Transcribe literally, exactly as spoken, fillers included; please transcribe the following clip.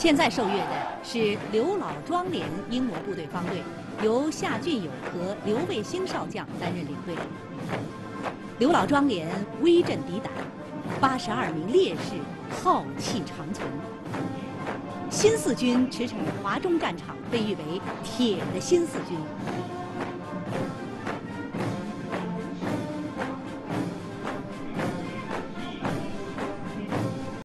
现在受阅的是刘老庄连英模部队方队，由夏俊友和刘卫星少将担任领队。刘老庄连威震敌胆，八十二名烈士浩气长存。新四军驰骋华中战场，被誉为“铁的新四军”。